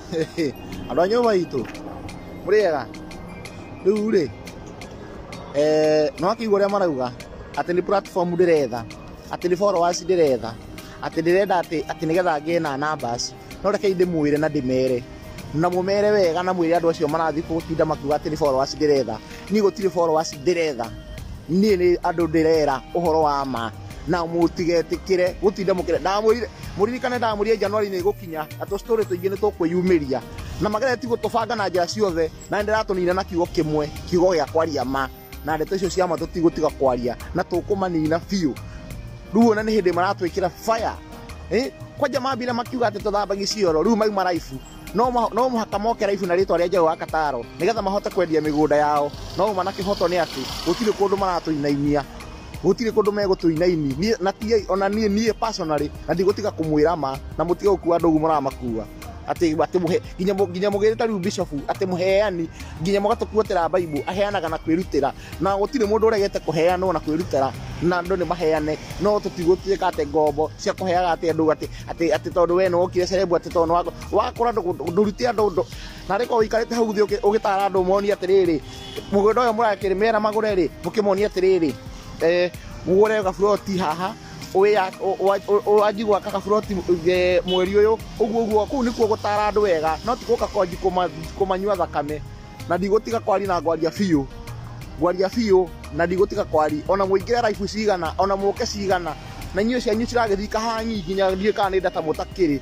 Andå a nyåmba itå må rä ega rä u rä no akĩigua ũrĩa marauga atĩ nĩ platform ndĩretha atĩ nĩ followers ndĩretha atĩ ndĩrenda atĩ nĩgetha ngĩe na numbers no reke ndĩmwĩre na ndĩmere na mũmere wega na mwĩre andũ acio marathiĩ gũtinda makiuga atĩ nĩ followers ndĩretha niĩ gũtirĩ followers ndĩretha niĩ nĩ andũ ndĩrera ũhoro wa ma na mũtigetĩkĩre gũtinda mũkĩre ndamwĩrire mũririkane ndamwĩrire Januari nĩ gũkinya atũ story tũingĩ nĩ tũkwĩyumĩria na magereti gũtũbanga na njĩra ciothe na ndĩratũnina na kiugo kĩmwe kiugo gĩa kwaria ma na ndeto icio cia ma tũtigũtiga kwaria na tũkũmanina biũ rĩu ona nĩ hĩndĩ maratwĩkĩra fire kwanja mambire makiuga atĩ tũthambagia cioro rĩu mauma life no mũhaka moke life na rĩtwa rĩa Njaũ wa Kataro nĩgetha mahote kwendia mĩgũnda yao no uma na kĩhoto nĩ atĩ gũtirĩ kũndũ maratũinainia gũtirĩ kũndũ megũtũinaini na ona niĩ personally na ndigũtiga kũmwĩra ma na mũtige gũkua andũ ũguo mũramakua atĩ mũhe nginya mũgĩrĩta rĩu bishop atĩ mũheani nginya mũgatũkuotera Bible aheanaga na kwĩrutĩra na gũtirĩ mũndũ ũregete kũheanwo na kwĩrutĩra na andũ nĩ maheane no tũtigũtuĩka atĩ ngombo cia kũheaga atĩ andũ atĩ tondũ we nĩ wokire cerebu atĩ tondũ wakora ndũrute andũ na rĩko ũikarĩte hau thĩ ũgĩtara andũ monie atĩrĩrĩ mũgũnda ũyũ mũrakĩrĩmera magũre rĩ mũkĩmonie atĩrĩrĩ mũgũre gaburoti haha wanji gwaka kaburoti mweri ũyũ ũguo kũu nĩkuo gũtara andũ wega no ti gũka kwanji kũmanyua thakame na ndigũtiga kwari na ngwaria biũ na ndigũtiga kwari ona mũingĩre life cigana ona mũke cigana na inyuĩ cianyu ciragĩthika hanyi nginya ndiĩ kana nĩ ndata mũtakĩrĩ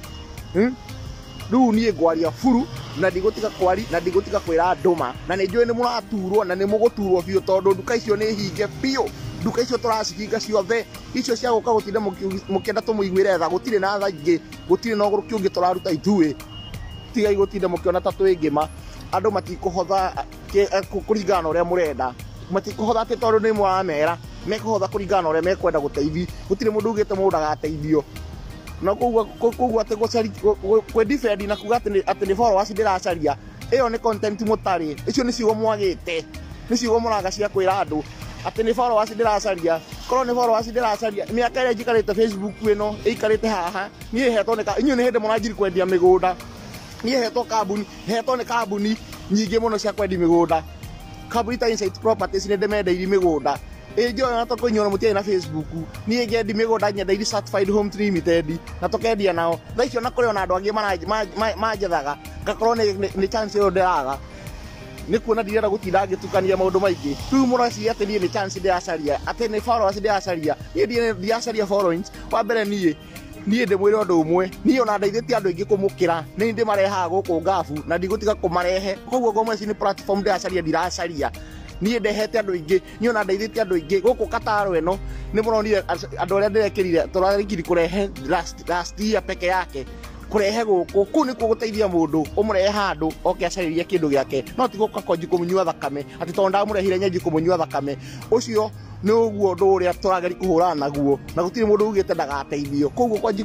rĩu niĩ ngwaria buru na ndigũtiga kwari na ndigũtiga kwĩra ndũma na nĩ njũĩ nĩ mũraturwo na nĩ mũgũturwo biũ tondũ nduka icio nĩ hinge biũ nduka icio tũracihinga ciothe icio cia gũka gũtinda mũkĩenda tũmũiguĩre tha gũtirĩ na tha ingĩ gũtirĩ na ũgũrũ kĩũngĩ tũraruta ithuĩ tigai gũtinda mũkĩona ta twĩ ngĩma andũ matikũhotha kũringana na ũrĩa mũrenda matikũhotha atĩ tondũ nĩ mũramera mekũhotha kũringana na ũrĩa mekwenda gũteithio gũtirĩ mũndũ ugĩte mũndũ ndagateithio na koguo atĩ kwĩdefend na kuga atĩ nĩ followers ndĩracaria ĩyo nĩ content mũtarĩ icio nĩ ciugo mwagĩte nĩ ciugo mũraga cia kwĩra andũ atĩ nĩ followers ndĩracaria korwo nĩ followers ndĩracaria mĩaka ĩrĩa njikarĩte Facebook ĩno ĩikarĩte haha niĩ hetwo inyuĩ nĩ hĩndĩ mũranjiri kwendia mĩgũnda niĩ hetwo nĩ kambuni nyingĩ mũno cia kwendia mĩgũnda kambuni ta Insight Properties nĩ ndĩmendeirie mĩgũnda njoya na tũkũnyuona mũtiarĩ na Facebook niĩ ngendi mĩgũnda nyendeiri Certified Homes Limited na tũkendia nao thaa icio na kũrĩ ona andũ angĩ manjethaga ngakorwo nĩ chance ĩyo ndĩraga nĩ kuona ndirenda gũtinda ngĩtukania maũndũ maingĩ rĩu mũraciria atĩ niĩ nĩ chance ndĩracaria atĩ nĩ followers ndĩracaria niĩ ndiacaria followings wa mbere niĩ ndĩmwĩre ũndũ ũmwe niĩ ona ndeithĩtie andũ aingĩ kũmũkĩra nĩ ndĩmarehaga gũkũ ngabu na ndigũtiga kũmarehe koguo ngomwe ici nĩ platform ndĩracaria ndiracaria niĩ ndehete andũ aingĩ niĩ ona ndeithĩtie andũ aingĩ gũkũ Kataro ĩno nĩ mũronire andũ arĩa ndĩrekĩrire tũrarĩkiri kũrehe last year peke yake kũrehe gũkũ kũu nĩkuo gũteithia mũndũ ũmũrehe handũ oke acarĩrie kĩndũ gĩake no ti gũka kwanji kũmũnyua thakame atĩ tondũ ndamũrehire nyenji kũmũnyua thakame ũcio nĩ ũguo ũndũ ũrĩa tũrageria kũhũrana naguo na gũtirĩ mũndũ ugĩte ndagateithio koguo kwanji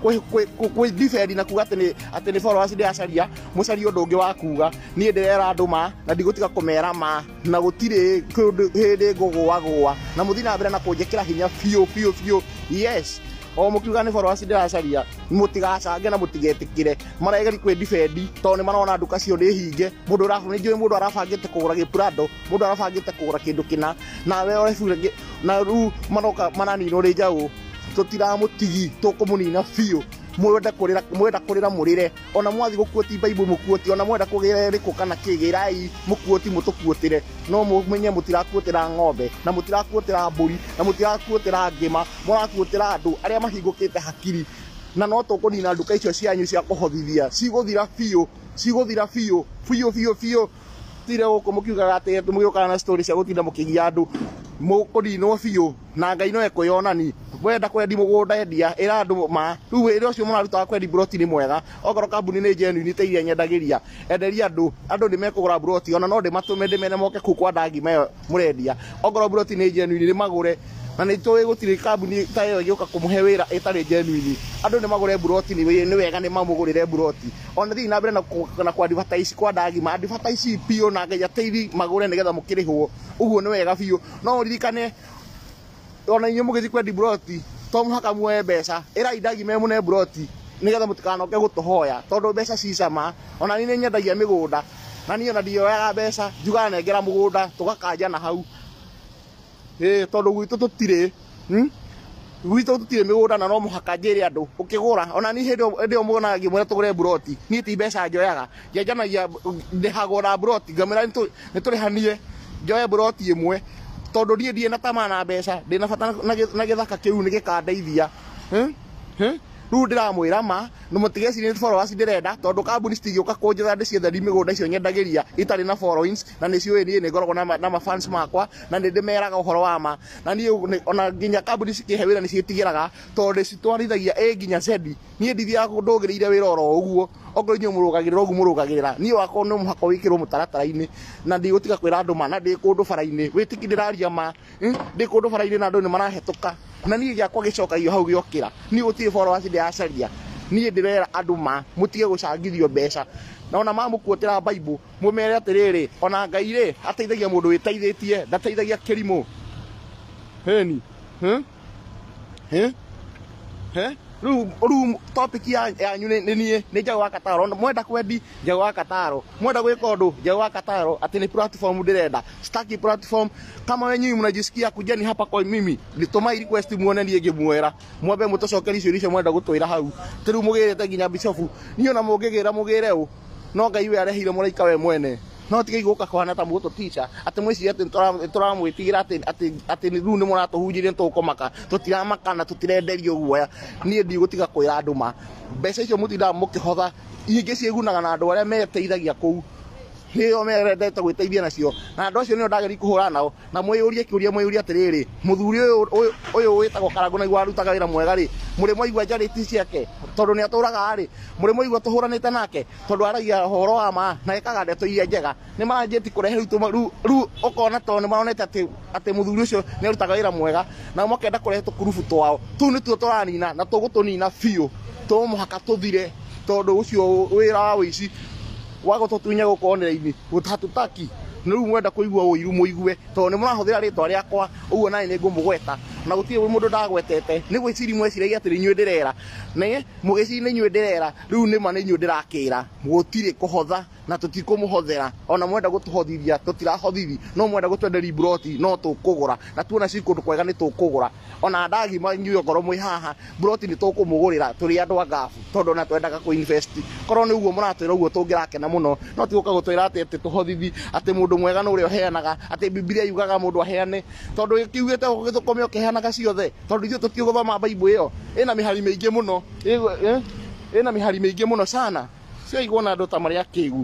kwĩdefend na kuga atĩ nĩ followers ndĩracaria mũcarie ũndũ ũngĩ wa kuga niĩ ndĩrera andũ ma na ndigũtiga kũmera ma na gũtirĩ hĩndĩ ngũgũagũa na mũthiĩ na mbere na kũnjĩkĩra hinya biũ yes o mũkiuga nĩ followers ndĩracaria mũtigacange na mũtigetĩkĩre maregeri kwĩdefend tondũ nĩ marona nduka cio nĩ hinge mũndũ nĩ njũĩ mũndũ arabangĩte kũgũra gĩprado mũndũ arabangĩte kũgũra kĩndũ kĩna nawe ũrebu na rĩu maroka mananinwo nĩ Njaũ tũtiramũtigi tũkũmũnina biũ mwenda kũrĩra mũrĩre ona mwathi gũkuoti Bible mũkuoti ona mwenda kũgĩra rĩkũ kana kĩgĩrai mũkuoti mũtũkuotĩre no mũmenye mũtirakuotĩra ng'ombe na mũtirakuotĩra mbũri na mũtirakuotĩra ngĩma mũrakuotĩra andũ arĩa mahingũkĩte hakiri na no tũkũnina nduka icio cianyu cia kũhothithia cigũthira biũ tire gũkũ mũkiugaga atĩ mũgĩũkaga na story cia gũtinda mũkĩgia andũ mũkũninwo biũ na Ngai no ekũyonani wenda kwendi mũgũnda endia ĩra andũ ma rĩu wĩra ũcio mũrarutaga kwendi buroti nĩ mwega okorwo kambuni nĩ genuine ta iria nyendagĩria enderia andũ nĩ mekũgũra buroti ona no ndĩmatũme ndĩmene moke kũu kwa ndagi mayo mũrendia okorwo buroti nĩ genuine nĩ magũre na nĩ tũĩ gũtirĩ kambuni ta ĩyo ĩgĩũka kũmũhe wĩra ĩtarĩ genuine andũ nĩ magũre buroti nĩ wega nĩ mamũgũrĩre buroti ona thiĩ na mbere na kwa advertise kwa ndagi ma advertise biũ na Ngai ateithie magũre nĩgetha mũkĩrĩhwo ũguo nĩ wega biũ no ririkane ona inyuĩ mũgĩthiĩ kwendi buroti to mũhaka muoye mbeca ĩrai ndagi me mũne buroti nigetha mutikanoke gutuhoya tondu mbeca ci cama ona ni nyendagia migunda na ni ona ndioyaga mbeca njugaga nengera mugunda tugakanja na hau tondu gwitu tutire gwitu tutire migunda na no muhaka njire andu ukigura ona ni hindi mugona ngimwira tugure broti ni ti mbeca njoyaga njenjanagia ndihagwo na broti ngamira ni turihanie njoye broti imwe tondu nie ndie na tamana mbeca ndina bata na githaka kiu ni gikandeithia riu ndiramwira ma no mutigecirie ni followers ndirenda tondu kambuni citigioka kunjetha ndiciethe ndi migunda icio nyendagiria itari na followings na nicio nie ni ngoragwo na ma fans makwa na ndimeraga uhoro wa ma na nie ona nginya kambuni cikihe wira ni citigiraga tondu citwarithagia nginya Z nie ndithia ndugiriire wira oro uguo okorwo inyu murugagirira uguo murugagirira nie wako no muhaka wikirwo mutaratara-ini na ndigutiga kwira andu ma na ndi kundu bara-ini witiki ndiraria ma ndi kundu bara-ini na andu ni marahetuka na nie giakwa gicokagio hau giokira nie gutire followers ndiacaria nie ndirera andu ma mutige gucangithio mbeca na ona mamukuotera Bible mumere atiriri ona Ngai ri ateithagia mundu witeithitie ndateithagia kirimo heni Ru topic yanyu ni Njau wa Kataro mwenda kwendi Njau wa Kataro mwenda gwika undu Njau wa Kataro ati ni platform ndirenda staki platform kama wenyu mnajisikia kujeni hapa kwa mimi nitumai request muone nie ngimwera mwambe mutocokeria icio icio mwenda gutwira hau tiru mugirite nginya bishofu ni ona mungigira mugire u no Ngai we arehire muraika we mwene no tigai guka kwana ta muto teacher ati mwiciria ati turamwitigira ati ni riu ni muratuhunjirie tukomaka tutiramaka na tutirenderio guoya nie ndigutiga kwira andu ma mbeca icio mutinda mukihotha ingi ciigunaga na andu aria meteithagia kuu nio merendete gwiteithia nacio na andu acio nio ndageri kuhura nao na mwiyurie kiuria mwiyurie atiriri muthuri uyu witagwo Karangu na igwa arutaga wira mwega ri muri mwaigua njariti ciake tondu ni aturaga ri muri mwaigua tuhuranite nake tondu aragia horo wa ma na ekaga ndeto iria njega ni maranjeti kurehe ru ukona tondu ni maronete ati muthuri ucio ni arutaga wira mwega na makenda kurehe tukurubu twao tu ni tuo turanina na tugutunina biu tumuhaka tuthire tondu ucio wira wa wici wago tutunya gukonera-ini gutatutaki niru mwenda kuigua uiru muigue tondu ni murahuthira ritwa riakwa uguo nani ni ngumugweta na gutire mundu ndagwetete ni gwiciri mweciragia atiri inyue ndirera ne mugiciri ni inyue ndirera riu ni ma ni inyue ndirakira gutire kuhotha na tutikumuhothera ona mwenda gutuhothithia tutirahothithia no mwenda gutwenderia broti no tukugura na tuona ci kundu kwega ni tukugura ona ndagima inyue ngoro mwi haha broti ni tukumugurira turi andu agafu tondu na twendaga ku invest korwo ni uguo muratwira uguo tungirakena muno no tiguka gutwira ati tuhothithi ati mundu mwega no uri oheanaga ati Biblia yugaga mundu aheane tondu kiugite githukome okeheanaga ciothe tondu ithu tutiguthoma Bible iyo ina mihari mingi muno ina mihari mingi muno sana cio na andu ta maria kigu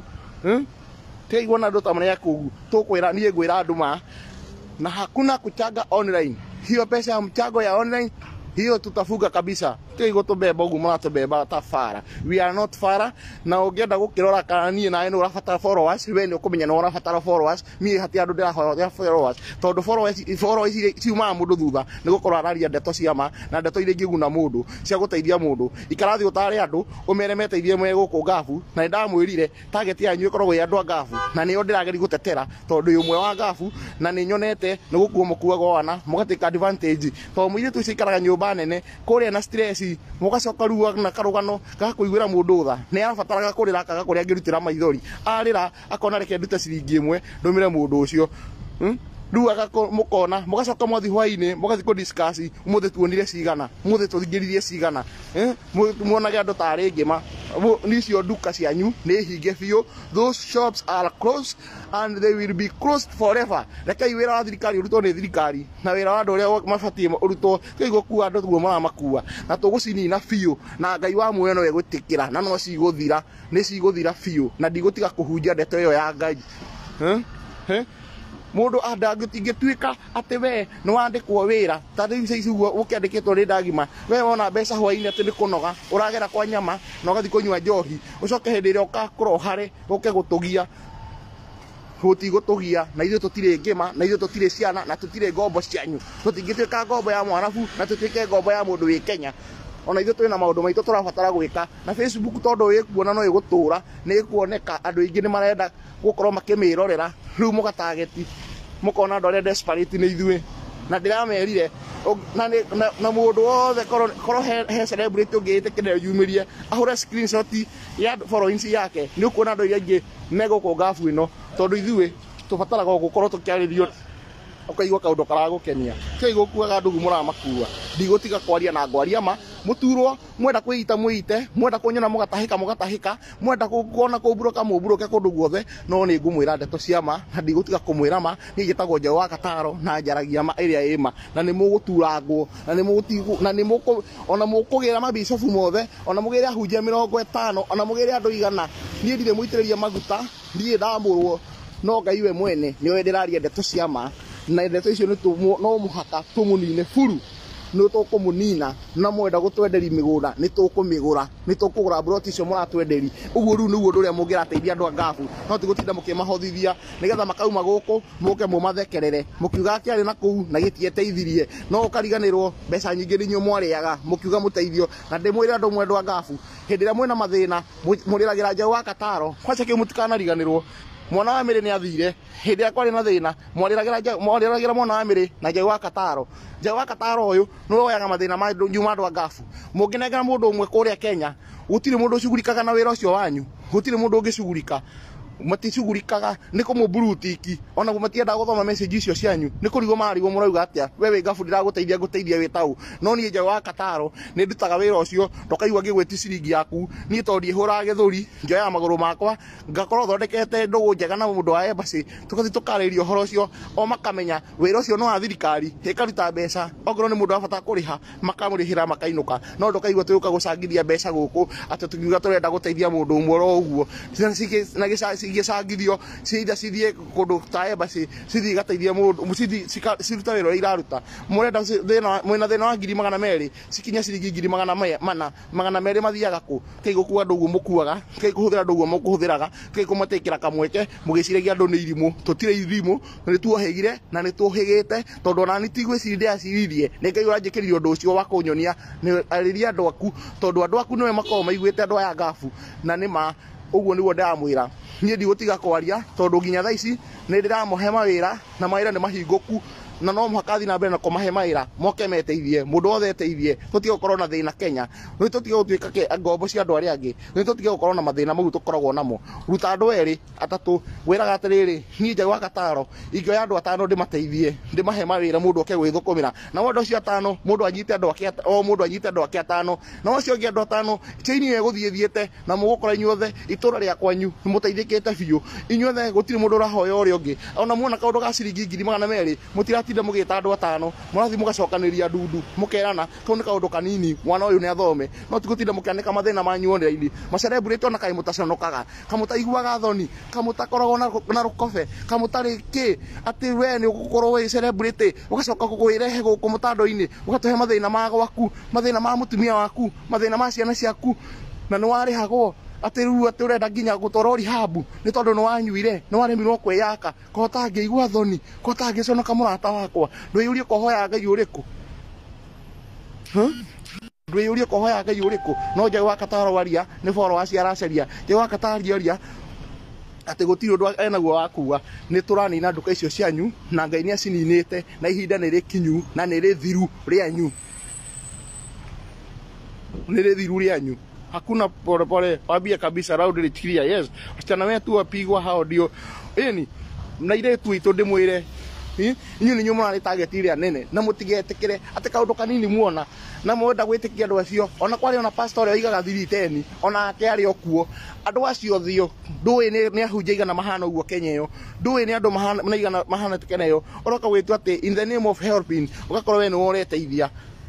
tigwo na andu ta maria kugu tukwira nie ngwira andu ma na hakuna kuchanga online hiyo pesa ya mchango ya online hiyo tutafuga kabisa tigwo tubeba ugu muratubeba ta fara we are not fara na ungienda gukirora kana nie nawe ni urabatara followers we ni ukumenya ni urabatara followers mie hati andu ndirahoya followers tondu followers ciuma mundu thutha ni gukorwo araria ndeto cia ma na ndeto iria ingiguna mundu cia guteithia mundu ikarathi utari andu umere meteithie mwe guku ngafu na ndamwirire target yanyu ikoragwo ya andu ngafu na niyo ndirageri gutetera tondu umwe wa ngafu na ni nyonete ni gukuo mukuaga wana mugatika advantage tondu mwire tu cikaraga nyumba nene kuria na stress mugacoka ruwa na karugano gakuiguira mundu tha ni arabataraga kurira akaga kuria ngirutira maithori arira akona reke ndute ciringi imwe ndumire mundu ucio riu mukona mugacoka mwathi hwaini mugathi ku discuss umuthi tuonire cigana umuthi tuthingiririe cigana muonage andu tari ngima nicio nduka cianyu ni hinge biu those shops are closed and they will be closed forever rekei wira wa thirikari urutwo ni thirikari na wira wa andu uria mabatie urutwo keigo kuwa andu tuo maramakua na tugucinina biu na Ngai wa muoyo no egutikira na no ciguthira ni ciguthira biu na ndigutiga kuhunjia ndeto iyo ya Ngai mundu andangituika ati we ni wandikwo wira ta riu iguo ukiandikitwo ri ndagima we wona mbeca hwaini ati ni kunoga uragera kwa nyama na ugathi kunywa njohi ucoke hindi iria ukakurohare uke gutugia gutigutugia na ithu tutire ngima na ithu tutire ciana na tutire ngombo cianyu tutingituika ngombo ya mwarabu na tutike ngombo ya mundu wi Kenya ona ithu twina maundu maitu turabatara gwika na Facebook tondu ikuona no igutura ni ikuoneka andu ingi ni marenda gukorwo makimirorera riu mugatageti mukona andu aria desperate ni ithuĩ na ndiramerire na mundu wothe korwo he celebrity ungiitekerera yumirie ahure screenshot ya followings yake ni ukuona andu iria ingi meguko ngafu ino tondu ithuĩ tubataraga gukorwo tukiaririo ukaigua kaundu karagukenia kei gukuaga ndugu muramakua ndigutiga kwaria na ngwaria ma muturwo mwenda kwita mwite mwenda kunyona mugatahika mwenda kuona kuburuka muburuke kundu guothe no ni ngumwira ndeto cia ma na ndigutiga kumwira ma ni gitagwo Njaũ wa Kataro na njaragia ma iria ima na ni muguturangwo na ni mugutigu na ni muko ona mukugira mabicobu mothe ona mugire ahunjia 50 ona mugire andu 100 nie ndire muitiriria maguta ndie ndamurwo no Ngai we mwene ni wenderaria ndeto cia ma na ndeto icio no muhaka tumunine furu no tukumunina na mwenda gutwenderi migura ni tukumigura ni tukugura broti icio muratwenderi uguo riu niguo nduria mungirateithia andu angafu no tigutinda mukimahothithia nigetha makauma guku muke mumathekerere mukiuga kiari na kuu na gitieteithirie no ukariganirwo mbeca nyingi ninyo mwariaga mukiuga muteithio na ndimwira andu mwendwa angafu hindi ria mwena mathina muriragira Njaũ wa Kataro kwacha ki mutikanariganirwo mwana wa Mĩrĩ ni athire hindi akwa na thina mwariragira mwana wa Mĩrĩ na Njaũ wa Kataro Njaũ wa Kataro uyu no oyaga mathina ma nyuma andu angafu munginengera mundu umwe kuria Kenya gutire mundu ucugurikaga na wira ucio wanyu gutire mundu ungicugurika maticugurikaga ni kumubulutiki ona matienda guthoma message icio cianyu ni kurigo marigo murauga atia wewe ngafu ndiraguteithia guteithia witau no ni Njaũ wa Kataro ni ndutaga wira ucio ndokaigwa ngigweti ciringi yaku ni tondi hura githuri njoya maguru makwa ngakorwo thondekete ndugu njega na mundu wa embassy tukathi tukaririo horo ucio o makamenya wira ucio no wa thirikari ikaruta mbeca ongoro ni mundu abata kuriha makamurihira makainuka no ndokaigwa tuyuka gucangithia mbeca guku ati tukiuga turenda guteithia mundu umwe ro uguo na gicangithio ciida cithie kundu ta embassy cithi gateithia mundu cithi ciruta wira iraruta murenda thina mwina thina wa 200 cikinya ciringi 200 mathiaga ku kei gukua andu uguo mukuaga kei kuhuthira andu uguo mukuhuthiraga kei kumatekera kamweke mugiciragia andu ni irimu tutire irimu ni tuohegire na ni tuohegete tondu na ni tigwiciri ndiaciririe ni Ngai uranjikiririo undu ucio wa kunyonia ni ariria andu aku tondu andu aku niwe makorwo maiguite andu aya ngafu na ni ma uguo niguo ndamwira nie ndigutiga kwaria tondu nginya thaa ici ni ndiramuhe mawira na mawira ni mahinguku na no muhaka thi na mbere na kumahe mawira moke meteithie mundu wothe eteithie tutige gukorwo na thina Kenya ni tutige gutuika ngombo cia andu aria angi ni tutige gukorwo na mathina mau tukoragwo namo ruta andu eri atatu wiraga atiriri nie Njaũ wa Kataro ingioya andu 5 ndimateithie ndimahe mawira mundu oke gwithukumira na wendo ucio 5 mundu anyite andu ake o mundu anyite andu ake 5 na ucio ngi andu 5 chaini ye guthiethiete na mugukora inyuothe itura ria kwanyu muteithikite biu inyuothe gutiri mundu rahoya uri ungi ona muona kaundu ga ciringi 200 mutiratinda mugita andu 5 murathi mugacokaniria ndundu mukerana kau ni kaundu kanini mwana uyu ni athome no tigutinda mukianika mathina manyu online macelebrate ona kai mutaconokaga kamutaiguaga thoni kamutakoragwo na rukobe kamutari ki ati we ni ugukorwo we celebrate ugacoka kuguirehe guku mutando-ini ugatuhe mathina ma gwaku mathina ma mutumia waku mathina ma ciana ciaku na ni warihagwo ati riu ati urenda nginya gutwara rihabu ni tondu ni wanyuire ni waremirwo kwiyaka kohota ngiigua thoni kohota ngiconoka murata wakwa ndwiyurie kohoya Ngai uriku ndwiyurie kohoya Ngai uriku no Njaũ wa Kataro waria ni followers aracaria Njaũ wa Kataro aria ati gutiri undu enaguo wakua ni turanina nduka icio cianyu na Ngai ni acininite na ihinda ni rikinyu na ni rithiru rianyu ni rithiru rianyu hakuna pole wabia kabisa round ile clear yes wasichana wetu wapigwa hao ndio yani na ile tu ito ndimwire inyu ni nyuma na target ile nene na mutigetekere ati kaundu kanini muona na mwenda gwitikia andu acio ona kwari ona pastor oigaga 310 ona ake ari okuo andu acio thio ndui ni ahunjia igana mahana uguo Kenya iyo ndui ni andu mahana igana mahana Kenya iyo oroka gwitu ati in the name of helping ugakorwo we ni woreteithia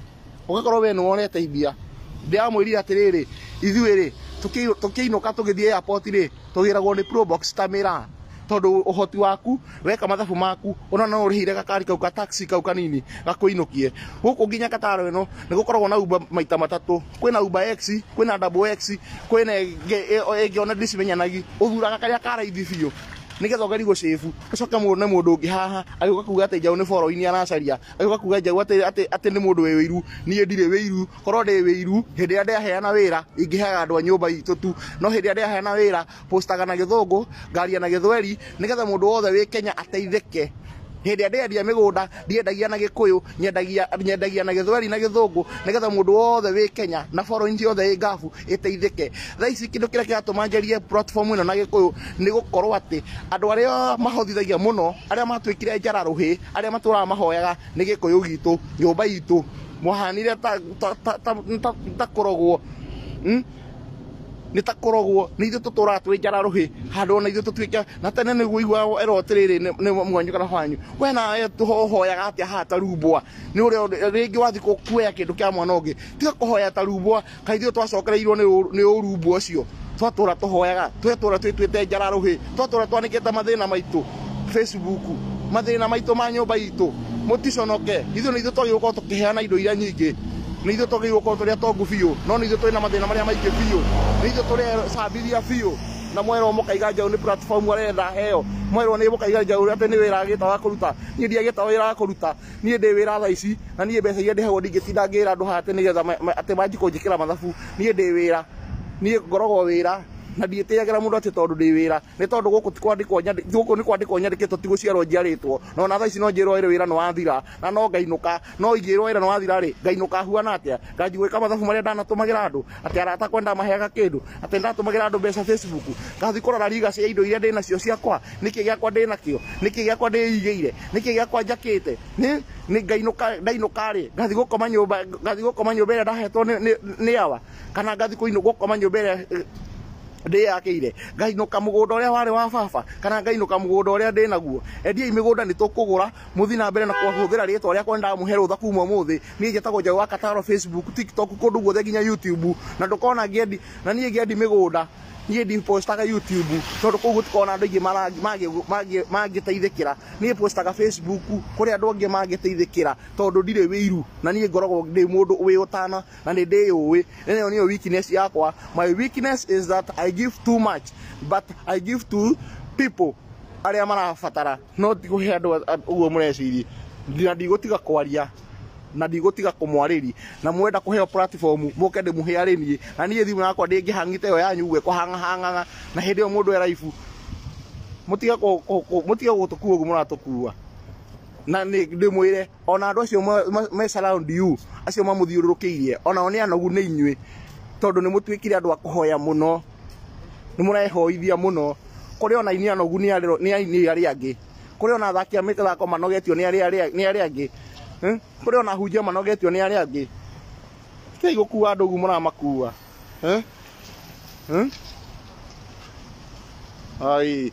ndiamwirira atiriri ithuiri tukiinuka tugithie airport ri tugiragwo ni Probox Tamira tondu uhoti waku weka mathabu maku ona no urihire gakari kau ka taxi kau kanini gakuinukie guku nginya Kataro ino ni gukoragwo na Uber maita matatu kwina Uber X kwina Double X kwina ege ona ndicimenyanagi uthuraga karia karaithi biu nigetha ngari go save ucoka mundu mundu ungi haha agiuka kuga ati Njaũ ni follow ini aracaria agiuka kuga Njaũ ati ni mundu we wiru nie ndire wiru korwo ndi wiru hindi ria ndiaheana wira ingiheaga andu a nyumba itu tu no hindi ria ndiaheana wira postaga na githungu ngaria na githweri nigetha mundu wothe wi Kenya ateithike Hindi ndendia migunda ndiendagia na Gikuyu nyendagia na Githweri na Githungu nigetha mundu wothe wi Kenya na following yothe ĩ ngabu ĩteithĩke. Thaa ici kĩndũ kĩrĩa kĩratũma njarie platform ĩno na Gĩkũyũ nĩ gũkorwo atĩ andũ arĩa mahotithagia mũno arĩa matuĩkire njararuhĩ arĩa matũraga mahoyaga nĩ Gĩkũyũ gitũ nyũmba itũ mwahanire ta kũrogwo nitakorogwo ni ithu tutura twi njararuhi handu na ithu tutuike na tene niguo igwa erotiriri ni mwanyu kana hwanyu we na tuhoyaga atia ha tarumbwa ni uri ringi wathi kuoya kindu kia mwana ungi tiga kuhoya tarumbwa kaithio twacokereirwo ni urumbwa ucio twatura tuhoyaga twetura twitwite njararuhi twatura twanikite mathina maitu Facebook mathina maitu ma nyumba itu muticonoke ithu ni ithu twagiuka tukiheana indo iria nyingi ni ithu twagiuka turia tongu biu no ni ithu twina mathina maria maingi biu ni ithu turi sabithia biu na mwero mukaiga njau ni platform arenda heo mwero ni mukaiga njau ati ni wira agita wa kuruta ni ndia agita wira wa kuruta ni ndi wira tha ici na ni mbeca iria ndihego ndingitinda ngira andu hate ni getha ati manji kunjikira mathabu ni ndi wira ni ngorogwo wira na ndiĩtĩagĩra mũndũ atĩ tondũ ndĩ wĩra nĩ tondũ gũkũ ti kwandĩkwo gũkũ nĩ kwandĩkwo nyandĩkĩtwo ti gũciarwo njiarĩtwo no na thaa ici no njĩrwo ĩrĩ wĩra nĩ wathira na no ngainũka no ingĩrwo wĩra nĩ wathira rĩ ngainũka huana atĩa nganji gwĩka mathabu marĩa ndanatũmagĩra andũ atĩ arata akwa ndamaheaga kĩndũ atĩ ndatũmagĩra andũ mbeca Facebook ngathi kũrora riga cia indo iria ndĩ nacio ciakwa nĩkĩ gĩakwa ndĩ nakĩo nĩkĩ gĩakwa ndĩigĩire nĩkĩ gĩakwa njakĩte nĩ ndainũka rĩ ngathi gũkoma nyũmba ĩrĩa ndahetwo nĩ awa kana ngathi gũkoma nyũmba ĩrĩa ndiyakĩire ngainũka mũgũnda ũrĩa warĩ wa baba kana ngainũka mũgũnda ũrĩa ndĩ naguo endiai mĩgũnda nĩ tũkũgũra mũthi na mbere na kũhũthĩra rĩtwa rĩakwa ndamũhe rũtha kuma ũmũthĩ niĩ njĩtagwo Njaũ wa Kataro Facebook TikTok kũndũ guothe nginya YouTube na ndũkona ngĩendi na niĩ ngĩendi mĩgũnda niĩ ndipostaga YouTube tondũ kũu gũtikona andũ aingĩ mangĩteithĩkĩra niĩ postaga Facebook kũrĩa andũ angĩ mangĩteithĩkĩra tondũ ndirĩ wĩiru na niĩ ngoragwo ndĩ mũndũ wĩ ũtana na nĩ ndĩũĩ ĩyo nĩyo weakness yakwa. My weakness is that I give too much but I give to people arĩa marabatara no ti kũhe andũ ũguo mũreciria na ndigũtiga kwaria na ndigũtiga kũmwarĩri na mwenda kũheo platform mũke ndĩmũhe arĩ niĩ na niĩ thimũ yakwa ndĩngĩhangĩte ĩyo yanyu ũguo kũhang'ahang'aga na hĩndĩ ĩyo mũndũ eraibu mũtige gũtũkua ũguo mũratũkua na ndĩmwĩre ona andũ acio me surround you acio mamũthiũrũrũkĩirie onao nĩ anogu nĩ inyuĩ tondũ nĩ mũtuĩkire andũ a kũhoya mũno nĩ mũrehoithia mũno kũrĩ ona ini anogu nĩ aini arĩa angĩ kũrĩ ona athaki a mĩthako manogetio nĩ arĩa angĩ kũrĩ ona hunjia manogetio nĩ arĩa angĩ kĩi gũkua andũ ũguo mũramakua ai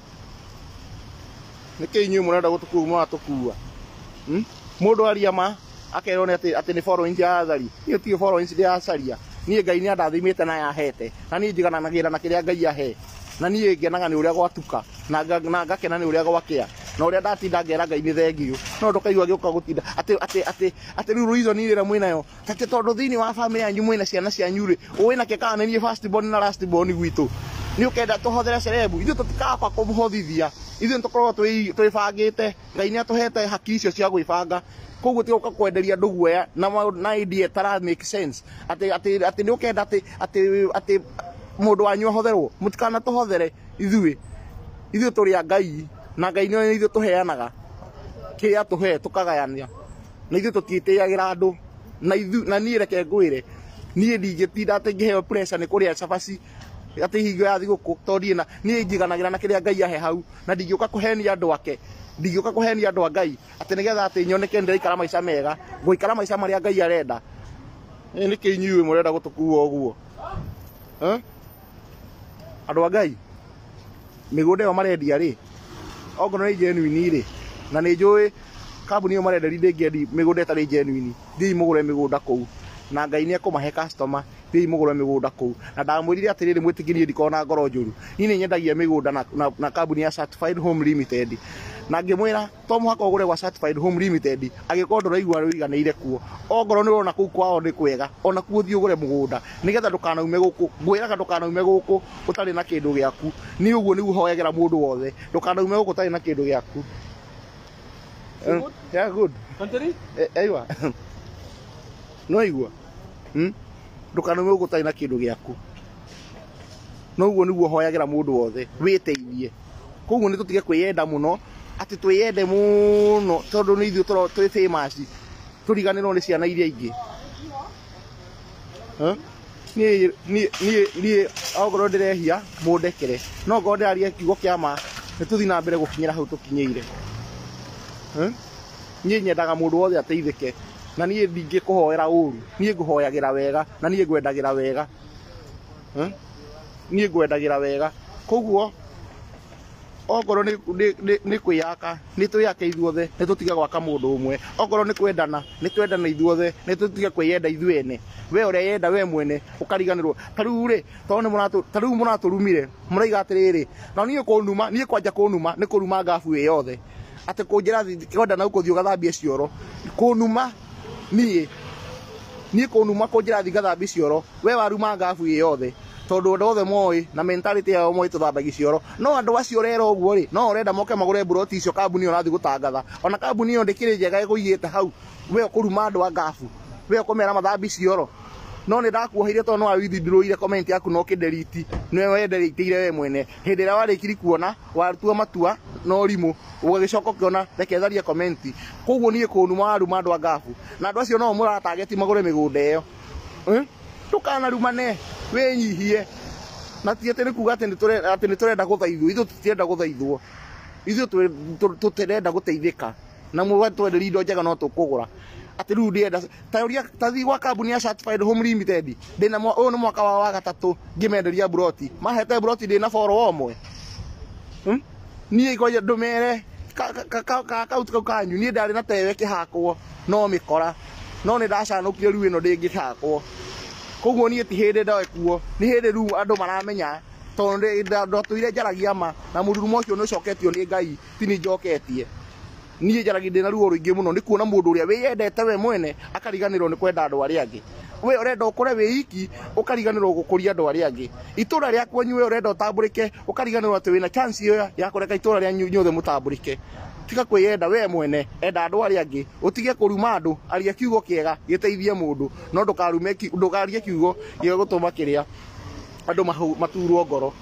nĩkĩ inyuĩ mũrenda gũtũkua mũratũkua mũndũ aria ma akerwo atĩ nĩ following ya athari niĩ ti following ya acaria niĩ Ngai nĩ andathimĩte na yahete na niĩ njigananagĩra na kĩrĩa Ngai ahe na niĩ ngenaga nĩ ũrĩa gwatuka na ngakena nĩ ũrĩa gwakĩa na ũrĩa ndatinda ngera Ngai nĩ thengio no ndũkaigua gĩũka gũtinda atĩ rĩu reason ĩrĩa mwĩnayo atĩ tondũ thĩinĩ wa family yanyu mwĩna ciana cianyu rĩ ũwĩnake kana nĩ niĩ first born na last born gwitũ nĩ ũkenda tũhothere cerebu ithuĩ tũtikaba kũmũhothithia ithuĩ nĩ tũkoragwo twĩbangĩte Ngai nĩ atũhete hakiri icio cia gwĩbanga koguo tigoka kwenderia andũ guoya na idea tara make sense atĩ nĩ ũkenda atĩ mũndũ wanyu ahotherwo mũtikanatũhothere ithuĩ tũrĩ a Ngai na Ngai nĩ ithuĩ tũheanaga kĩrĩa tũhe tũkagayania na ithuĩ tũtiĩtĩagĩra andũ na niĩ reke ngwĩre niĩ ndingĩtinda atĩ ngĩheo pressure nĩ kũrĩa cabaci atĩ hingo ya thigũkũ tondũ niĩ njiganagĩra na kĩrĩa Ngai ahe hau na ndingĩũka kũhenia andũ ake ndingĩũka kũhenia andũ a Ngai atĩ nĩgetha atĩ nyoneke ndĩraikara maica mega ngũikara maica marĩa Ngai arenda nĩkĩ inyuĩ mũrenda gũtũkua ũguo andũ a Ngai mĩgũnda ĩyo marendia rĩ ongorwo nĩ genuine rĩ na nĩ njũĩ kambuni ĩyo marenderia ndĩngĩendi mĩgũnda ĩtarĩ genuine thiĩ mũgũre mĩgũnda kũu na Ngai nĩ ekũmahe customer thiĩ mũgũre mĩgũnda kũu na ndamwĩrire atĩrĩrĩ mwĩtĩkĩrie ndikona ngoro njũru niĩ nĩ nyendagia mĩgũnda na kambuni ya Certified Home Limited na ngĩmwĩra to mũhaka ũgũre gwa Certified Home Limited angĩkorwo ndũraigua rũiganĩire kuo ongorwo nĩ ũrona kũu kwao nĩ kwega ona kuo thiĩ ũgũre mũgũnda nĩgetha ndũkanaume gũkũ ngwĩraga ndũkanaume gũkũ ũtarĩ na kĩndũ gĩaku nĩ ũguo nĩguo hoyagĩra mũndũ wothe ndũkanaume gũkũ ũtarĩ na kĩndũ gĩaku yeah good country aiwa no igua ndũkanaume gũkũ ũtarĩ na kĩndũ gĩaku no ũguo nĩguo hoyagĩra mũndũ wothe wĩteithie koguo nĩ tũtige kwĩyenda mũno ati twiyende muno tondu ni ithuĩ twi famous turiganirwo ni ciana iria ingĩ niĩ okorwo ndĩrehia mũndekere no ngorwo ndĩraria kiugo kĩa ma nĩ tũthiĩ na mbere gũkinyĩra hau tũkinyĩire niĩ nyendaga mũndũ wothe ateithĩke na niĩ ndingĩkũhoera ũru niĩ ngũhoyagĩra wega na niĩ ngwendagĩra wega niĩ ngwendagĩra wega koguo okorwo nĩ kwĩyaka nĩ twĩyake ithuothe nĩ tũtige gwaka mũndũ ũmwe okorwo nĩ kwendana nĩ twendana ithuothe nĩ tũtige kwĩyenda ithuĩ ene we ũrĩa yenda we mwene ũkariganĩrwo ta rĩu rĩ ta rĩu mũratũrumire mũraiga atĩrĩrĩ na niĩ kũnuma niĩ kwanja kũnuma nĩ kũruma ngabu ĩ yothe atĩ kũnjĩra kwendana gũkũthiĩ ũgathambie cioro kũnuma niĩ kũnuma kũnjĩra thiĩ ngathambie cioro we waruma ngabu ĩ yothe tondu andũ othe moĩ na mentality yao moĩ tũthambagia cioro no andũ acio ũrera ũguo rĩ no ũrenda moke magũre mburoti icio kambuni ĩyo ũrathiĩ gũtangatha ona kambuni ĩyo ndĩkĩrĩ njega ĩgũigĩte hau we ũkũruma andũ a ngabu we ũkũmera mathambi cioro no nĩ ndakuoheire tondũ no withindũrũire comment yaku no kĩnderiti nĩwe wendereitĩire we mwene hĩndĩ ĩrĩa warĩkiri kuona watua matua no rimũ ũgagĩcoka ũkĩona reke tharie comment koguo niĩ kũnuma waruma andũ a ngabu na andũ acio no mũratageti magũre mĩgũnda ĩyo ndũkanarumane wĩnyihie na ti atĩ nĩ kuga atĩ nĩ tũrenda gũthaithwo ithuĩ tũtirenda gũthaithwo ithuĩ tũtirenda gũteithĩka na mũgatwenderia indo njega no tũkũgũra atĩ rĩu ndĩenda ta thiĩ gwa kambuni ya Certified Home Limited ndĩna ũyũ nĩ mwaka wa gatatũ ngĩmenderia mburoti mahete mburoti ndĩna boro ũmwe niĩ ngoja ndũmere kauti kau kanyu niĩ ndarĩ na tewe kĩhakwo no mĩkora no nĩ ndacanũkire rĩu ĩno ndĩngĩhakwo koguo niĩ ti hĩndĩ ndekuo nĩ hĩndĩ rĩu andũ maramenya tondũ ndatũire njaragia ma na mũrurumo ũcio nĩ ũcoketio nĩ Ngai ti niĩ njoketie niĩ njaragia ndĩna ruo rũingĩ mũno nĩ kuona mũndũ ũrĩa wĩyendete we mwene akariganĩrwo nĩ kwenda andũ arĩa angĩ we ũrenda ũkũre wĩ iki ũkariganĩrwo gũkũria andũ arĩa angĩ itũra rĩa kwanyu we ũrenda ũtambũrĩke ũkariganĩrwo atĩ wĩna chance ĩyo ya kũreka itũra rĩanyu inyuothe mũtambũrĩke tiga kwĩyenda we mwene enda andũ arĩa angĩ ũtige kũruma andũ aria kiugo kĩega gĩteithie mũndũ no ndũkarie kiugo gĩa gũtũma kĩrĩa andũ maturwo ngoro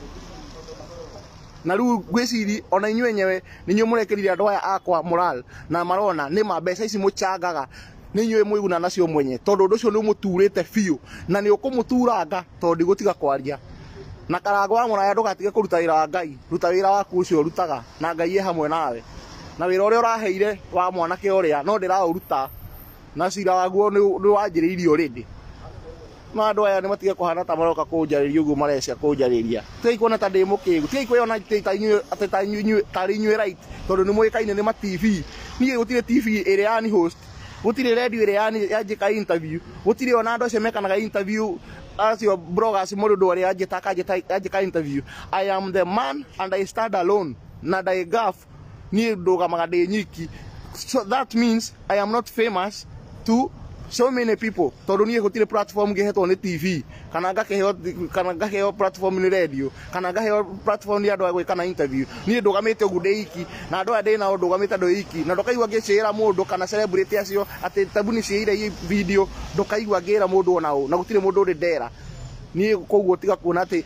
na rĩu ngwĩciri ona inyuĩ enyewe nĩ inyuĩ mũrekerire andũ aya akwa moral na marona nĩ ma mbeca ici mũchangaga nĩ inyuĩ mwĩguna nacio mwenye tondũ ũndũ ũcio nĩ ũmũturĩte biũ na nĩ ũkũmũturanga tondũ ndigũtiga kwaria na karango wa mũraya ndũgatige kũruta wĩra wa Ngai ruta wĩra waku ũcio ũrutaga na Ngai e hamwe nawe na wĩra ũrĩa ũraheire wa mwanake ũrĩa no ndĩraũruta na cira waguo nĩ wanjĩrĩirio already na andũ aya nĩ matige kũhana ta maroka kũnjarĩria ũguo marecia kũnjarĩria tigai kuona ta ndĩ mũkĩgu tigai kwĩona tarĩ inyuĩ right tondũ nĩ mũĩkaine nĩ ma TV niĩ gũtirĩ TV ĩrĩa yani host gũtirĩ radio ĩrĩa yanjĩka interview gũtirĩ ona andũ acio mekanaga interview acio bloggers mũndũ ũrĩa yanjĩka interview I am the man and I stand alone na ndĩ gaff niĩ ndũgamaga ndĩ nyiki so that means I am not famous to so many people tondũ niĩ gũtirĩ platform ngĩhetwo nĩ TV kana ngaheo platform nĩ radio kana ngaheo platform nĩ andũ a gwĩka na interview niĩ ndũgamĩte ũguo ndĩ iki na andũ aya ndĩ nao ndũgamĩte andũ iki na ndũkaigua ngĩcĩra mũndũ kana celebrity acio atĩ tabuni ciĩire video ndũkaigua ngĩra mũndũ ona ũ na gũtirĩ mũndũ ũrĩ ndera niĩ koguo tiga kuona atĩ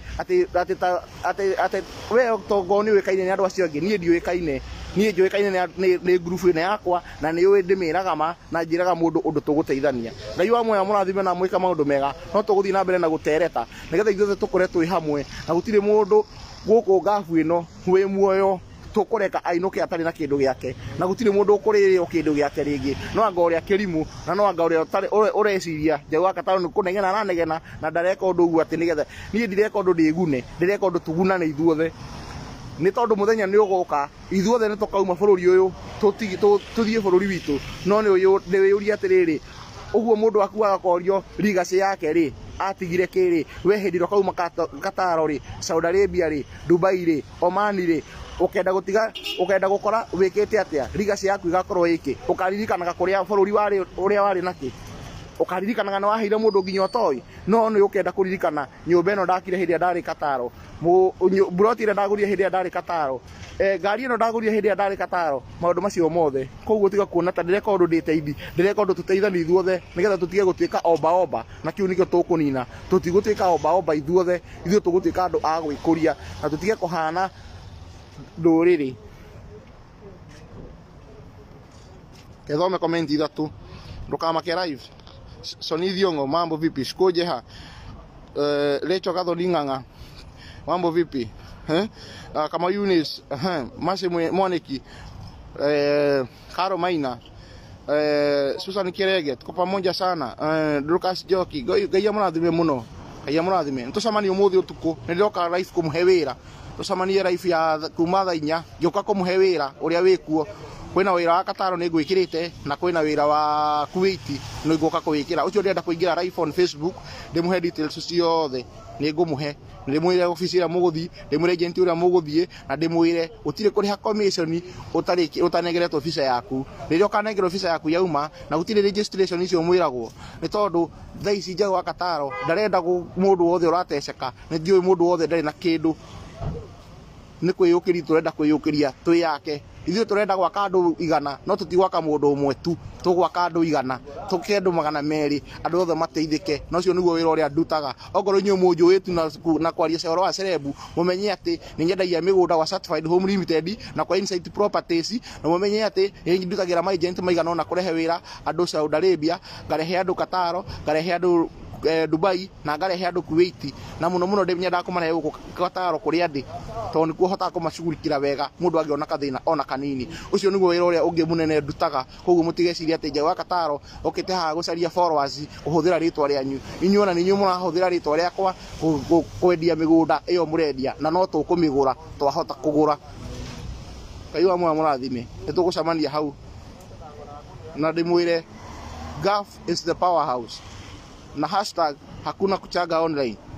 we tongo nĩ ũĩkaine nĩ andũ acio angĩ niĩ ndiũĩkaine niĩ njũĩkaine nĩ group ĩno yakwa na nĩ ũĩ ndĩmĩraga ma na njĩraga mũndũ ũndũ tũgũteithania Ngai wa muoya mũrathime na mwĩka maũndũ mega no tũgũthiĩ na mbere na gũtereta nĩgetha ithuothe tũkũre twĩ hamwe na gũtirĩ mũndũ gũkũ ngabu ĩno wĩ muoyo tũkũreka ainũke atarĩ na kĩndũ gĩake na gũtirĩ mũndũ ũkũrĩrĩo kĩndũ gĩake rĩngĩ no anga ũrĩa kĩrimũ na no anga ũrĩa ũreciria njau wake tondũ nĩ kũnegena aranegena na ndareka ũndũ ũguo atĩ nĩgetha niĩ ndireka ũndũ ndĩgune ndĩreka ũndũ tugunane ithuothe nĩ tondũ mũthenya nĩ ũgoka ithuothe nĩ tũkauma bũrũri ũyũ tũthiĩ bũrũri witũ no nĩ wĩyũria atĩrĩrĩ ũguo mũndũ waku agakorio legacy yake rĩ atigire kĩrĩ we hĩndĩ ĩrĩa ũkauma Kataro rĩ Saudi Arabia rĩ Dubai rĩ Oman rĩ ukenda gũkora wĩkĩte atĩa legacy yaku igakorwo ĩkĩ ũkaririkanaga kũrĩa bũrũri ũrĩa warĩ nake ũkaririkanaga nĩ waheire mũndũ nginya ũtoĩ no nĩ ũkenda kũririkana nyũmba ĩno ndakire hĩndĩ ĩrĩa ndarĩ Kataro mburoti ĩrĩa ndagũrire hĩndĩ ĩrĩa ndarĩ Kataro ngari ĩno ndagũrire hĩndĩ ĩrĩa ndarĩ Kataro maũndũ macio mothe koguo tiga kuona ta ndĩreka ũndũ ndĩteithi ndĩreka ũndũ tũteithanie ithuothe nĩgetha tũtige gũtuĩka omba na kĩu nĩkĩo tũkũnina tũtigũtuĩka omba ithuothe ithuĩ tũgũtuĩka andũ a gwĩkũria na tũtige kũhana ndũrĩrĩ Ethome comment ithatu. Ndukamake live. Soni Thiongo, mambo vipi? Sikoje ha? Lecho Gathoni Ng'ang'a. Mambo vipi? Kama Eunice, Mase Mwaniki, Karo Maina, Susan Kirege, tuko pamoja sana. Lucas Joki, Gaya murathime muno. Gaya murathime. Ntucemani umuthi utuku, nilioka live kumuhe wira. Tucemanie live ya kuma thaa 4, ngioka kumuhe wira uria wikuo. Kwina wira wa Kataro ni ngwikirite na kwina wira wa Kuwait no igoka kuwikira. Ucio ndenda kuingira live on Facebook, ndimuhe details ciothe. Ni ngumuhe, ndimwire office ira muguthi, ndimwire agent ura muguthie, na ndimwire utire kuriha commission utanegeretwo office yaku. Ririo kanengera office yaku yauma na utire registration icio mwiragwo. Ni tondu thaa ici njau wa Kataro ndarenda mundu wothe urateceka. Ni ndioi mundu wothe ndari na kindu. Ni kwiyukiri turenda kwiyukiria twi yake. Ithuĩ turenda gwaka andu 100 no tutigwaka mundu umwe tu, tugwaka andu 100, tuke andu 200, andu othe mateithike. No cio niguo wira uria ndutaga. Ongoro inyu munjuitu na kwaria cero wa cerebu, mumenye ati ni nyendagia migunda wa Certified Home Limited na kwa Insight Properties, na mumenye ati ni ndutagira ma agent maigana na kurehe wira andu Saudi Arabia, ngarehe andu Kataro, ngarehe andu Dubai na ngarehe andu Kuwait, na muno ndimenya kumarehe guku Kataro kuria ndi tondu nikuo hota kumacugurikira wega mundu angiona kathina ona kanini. Ucio niguo wira uria ungi munene ndutaga. Koguo mutigeciria ati njau wa Kataro okite ha gucaria followers kuhuthira ritwa rianyu. Inyuona ni nyumu murahuthira ritwa riakwa kwendia migunda iyo murendia, na no tukumigura twahota kugura. Kaiwa mwa murathime nitugucamania hau na ndimwire Gulf is the powerhouse na hashtag hakuna kuchaga online.